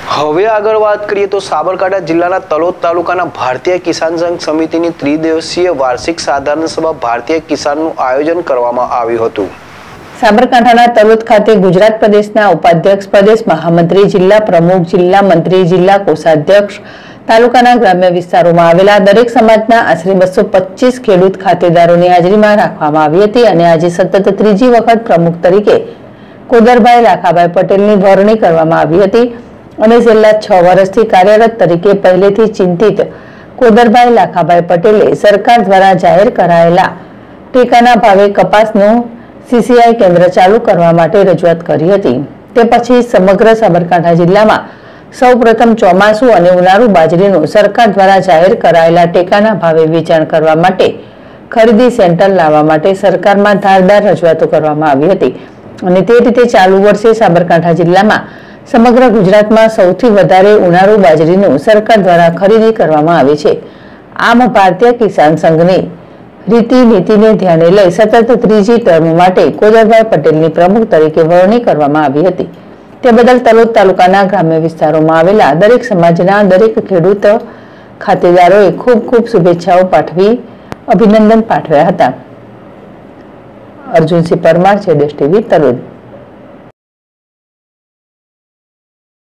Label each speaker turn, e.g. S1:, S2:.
S1: હવે આગળ વાત કરીએ તો સાબરકાંઠા જિલ્લાના તલોદ તાલુકાના ભારતીય કિસાન સંઘ સમિતિની ત્રિદિવસીય વાર્ષિક સાધારણ સભા ભારતીય કિસાનનું આયોજન કરવામાં આવ્યું હતું।
S2: સાબરકાંઠાના તલોદ ખાતે ગુજરાત પ્રદેશના ઉપાધ્યક્ષ, પ્રદેશ મહામંત્રી, જિલ્લા પ્રમુખ, જિલ્લા મંત્રી, જિલ્લા કોષાધ્યક્ષ, તાલુકાના ગ્રામ્ય વિસ્તારોમાં આવેલા દરેક સમાજના આશરે 225 ખેડૂત ખાતેદારોની હાજરીમાં રાખવામાં આવી હતી અને આજે સતત ત્રીજી વખત પ્રમુખ તરીકે કોદરભાઈ લાખાભાઈ પટેલની વરણી કરવામાં આવી હતી અને છેલ્લા 6 વર્ષથી કાર્યરત તરીકે પહેલેથી ચિંતિત કોદરભાઈ લાખાભાઈ પટેલે સરકાર દ્વારા જાહેર કરાયેલા ટેકાના ભાવે કપાસનું CCI કેન્દ્ર ચાલુ કરવા માટે રજૂઆત કરી હતી। તે પછી સમગ્ર સાબરકાંઠા જિલ્લામાં સૌપ્રથમ ચોમાસુ અને ઉનાળુ બાજરીનું સરકાર દ્વારા જાહેર કરાયેલા ટેકાના ભાવે વેચાણ કરવા માટે ખરીદી સેન્ટર લાવવા માટે સરકારમાં ધારદાર રજૂઆતો કરવામાં આવી હતી અને તે રીતે ચાલુ વર્ષે સાબરકાંઠા જિલ્લામાં સમગ્ર ગુજરાતમાં સૌથી વધારે ઉનાળુ બાજરીનું સરકાર દ્વારા ખરીદી કરવામાં આવી છે। આમ ભારતીય કિસાન સંઘની રીતિ નીતિને ધ્યાને લઈ સતત ત્રીજી ટર્મ માટે કોદરભાઈ પટેલની પ્રમુખ તરીકે વરણી કરવામાં આવી હતી। તે બદલ તલોદ તાલુકાના ગ્રામ્ય વિસ્તારોમાં આવેલા દરેક સમાજના દરેક ખેડૂત ખાતેદારોએ ખૂબ ખૂબ શુભેચ્છાઓ પાઠવી અભિનંદન પાઠવ્યા હતા। અર્જુનસિંહ પરમાર, જેડેશ ટીવી, તલોદ।